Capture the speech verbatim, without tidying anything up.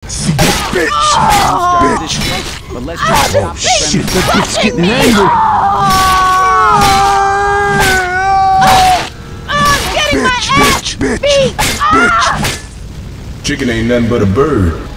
See this bitch! Oh, Bitch! but let's just Oh shit, that bitch getting angry! I'm getting my Bitch, ass bitch, bitch, beat. bitch! Chicken ain't nothing but a bird.